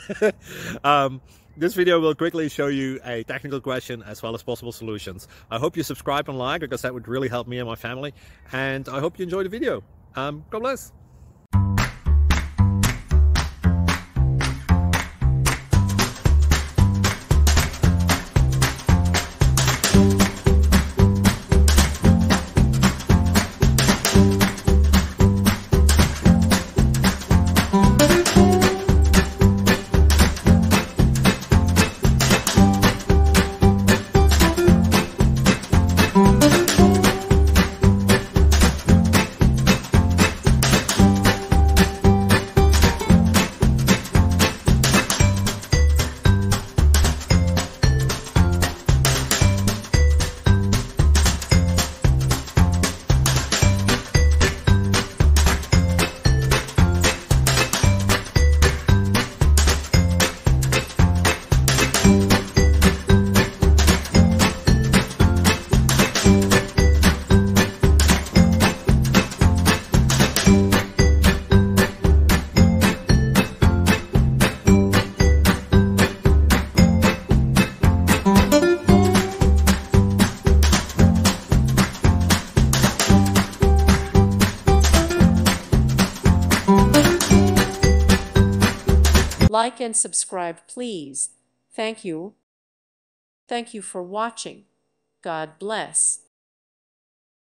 um, this video will quickly show you a technical question as well as possible solutions. I hope you subscribe and like, because that would really help me and my family. And I hope you enjoy the video. God bless. Like and subscribe, please. Thank you. Thank you for watching. God bless.